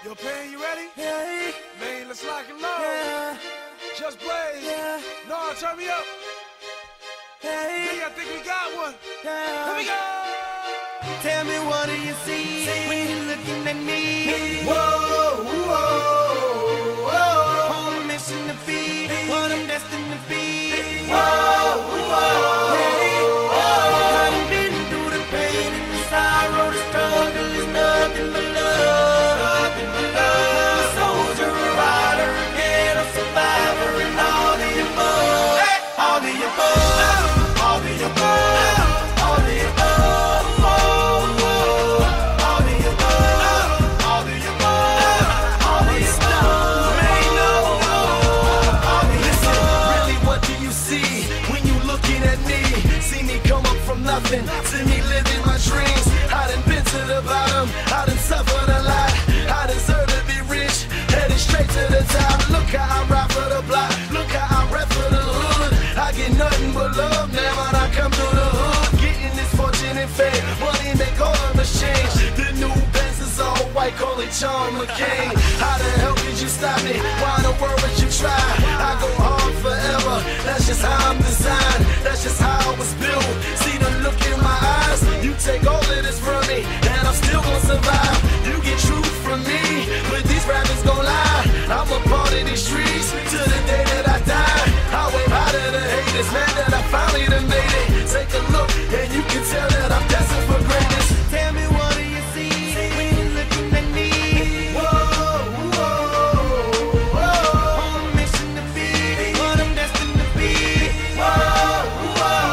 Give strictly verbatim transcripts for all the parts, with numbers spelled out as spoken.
Yo, Pain, you ready? Yeah. Man, let's lock and load. Yeah. Just blaze. Yeah. No, turn me up. Hey. Me, I think we got one. Yeah. Here we go. Tell me, what do you see, see when you're looking at me? Whoa, whoa, whoa. On a mission to be what I'm destined to be. Whoa, whoa, hey. whoa. I've been through the pain and the sorrow, the struggle is nothing but love. Nothing but love. A soldier, a rider, again, a survivor, and all the above. Hey. All the above. All the above. All the above. Nothing to me living my dreams. I done been to the bottom, I done suffered a lot. I deserve to be rich, headed straight to the top. Look how I ride for the block, look how I rap for the hood. I get nothing but love now when I come through the hood. Getting this fortune and fame, money make all of us change. The new Benz is all white, call it John McCain. How the hell could you stop me? Why in the world would you try? I go hard forever, that's just how I'm designed. That's just how I was built. See the look in my eyes, you take all of this from me, and I'm still gonna survive. You get truth from me, but these rappers gon' lie. I'm a part of these streets to the day that I die. I wave high to the haters, man, that I finally done made it. Take a look, and you can tell that I'm destined for greatness. Tell me, what do you see when you're looking at me? Whoa, whoa, whoa. On a mission to be what I'm destined to be. Whoa, whoa.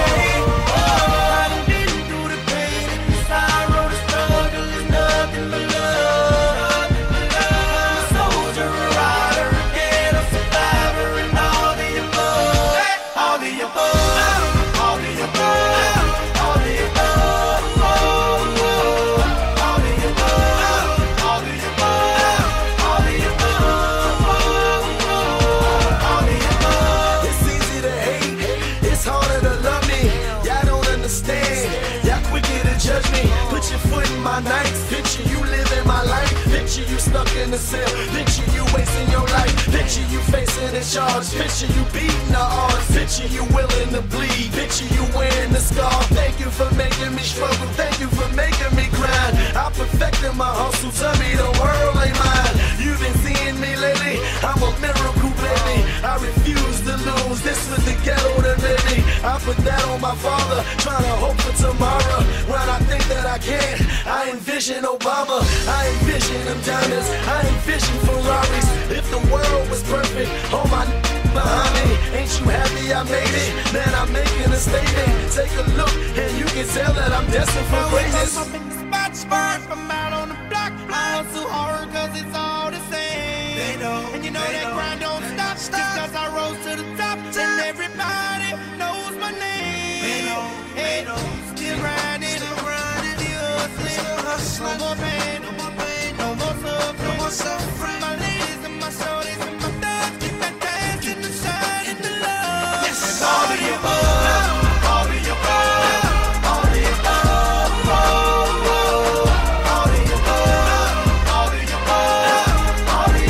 Nights. Picture you living my life. Picture you stuck in the cell. Picture you wasting your life. Picture you facing a charge. Picture you beating the odds. Picture you willing to bleed. Picture you wearing the scar. Thank you for making me struggle. Thank you for making me grind. I perfected my hustle. Tell me the world ain't mine. You've been seeing me lately. I'm a miracle, baby. I refuse to lose. This was the ghetto that made me. I put that on my father. Trying to hope for tomorrow. When I think that I can't, I envision Obama, I envision them diamonds, I envision Ferraris. If the world was perfect, all my behind me, ain't you happy I made it? Man, I'm making a statement. Take a look, and you can tell that I'm destined for greatness. I'm in the spot, spot, I'm out on the block. I hustle hard, cause it's all the same. They know, and you know that know, grind don't stop, stop, just cause I rose to the top, and everybody knows my name. They know, they know, still grinding, still grinding, still hustling. No more pain, no more pain, no more suffering, no more suffering. My ladies and my shorties and my thugs keep that dance in the sun, in the love. Yes, and all of the above, all of the above, all of the above, all of the above, all of the above, all of the above, all of the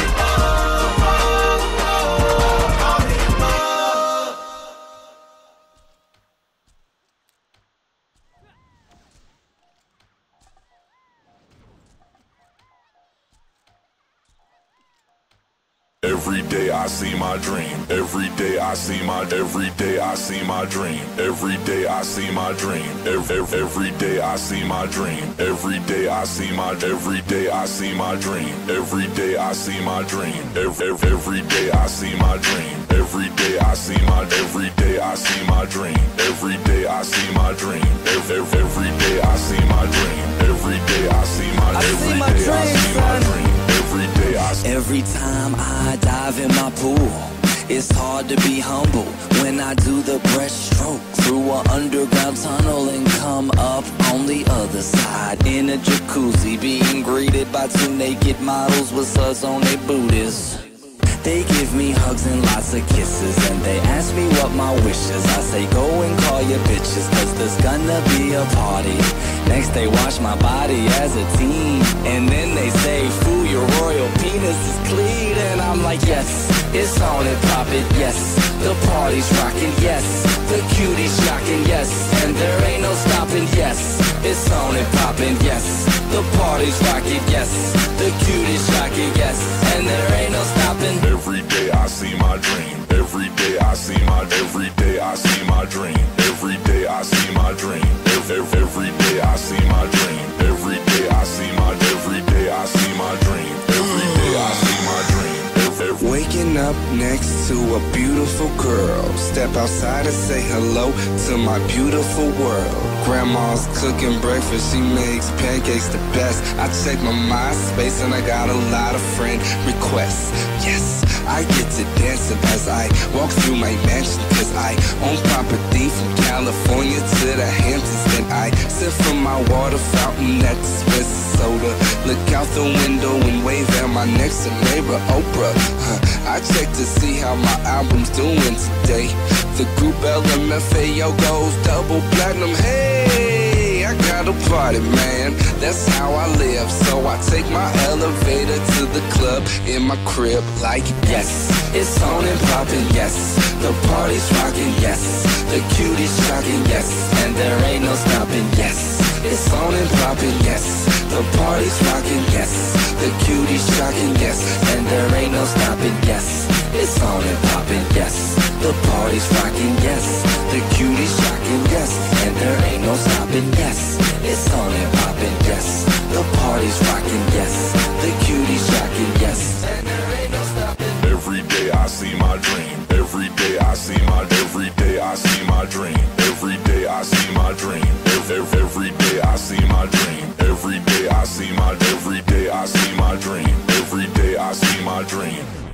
above. Every day I see my dream. Every day I see my. Every day I see my dream. Every day I see my dream. Every, every day I see my dream. Every day I see my. Every day I see my dream. Every day I see my dream. Every, every day I see my dream. Every day I see my. Every day I see my dream. Every day I see my dream. Every, every day I see my dream. Every day I see my. Every day I see my dream. Every day I see. Every time I dive in my pool, it's hard to be humble when I do the breaststroke through an underground tunnel and come up on the other side in a jacuzzi, being greeted by two naked models with suds on their booties. They give me hugs and lots of kisses, and they ask me what my wish is. I say go and call your bitches, cause there's gonna be a party. Next they wash my body as a teen, and then they say, fool, your royal penis is clean. And I'm like, yes, it's on and poppin', yes. The party's rockin', yes. The cuties shockin', yes. And there ain't no stoppin', yes. It's on and poppin', yes. The party's rockin', yes. The cuties shockin', yes. And there ain't no stoppin'. Every day I see my dream. Every day I see my, every day I see my dream. Every day I see my dream. Every, every day I see my dream. Every day I see my, every day I see my dream. Every day I see my dream. Every, every Waking up next to a beautiful girl. Step outside and say hello to my beautiful world. Grandma's cooking breakfast, she makes pancakes the best. I check my MySpace and I got a lot of friend requests. Yes, I get to dancing as I walk through my mansion, cause I own property from California to the Hamptons. Then I sip from my water fountain at the Spencer soda. Look out the window and wave at my next door neighbor Oprah. Huh, I check to see how my album's doing today. The group L M F A O goes double platinum. Hey, I got a party, man. That's how I live. So I take my elevator to the club in my crib like, yes, it's on and poppin', yes. The party's rockin', yes. The cuties shockin', yes. And there ain't no stoppin', yes. It's on and poppin', yes. The party's rockin', yes. The cuties shockin', yes. And there ain't no stoppin', yes. It's on and poppin', yes. The party's rockin', yes. The cuties shockin', yes. And there ain't no stoppin', yes. It's on and poppin', yes. The party's rockin', yes. The cuties shockin', yes. And there ain't no stoppin'. Every day I see my dream. Every day I see my, every day I see my dream. Every day I see my dream. Every, every day I see my dream. Every day I see my, every day I see my dream. Every day I see my dream.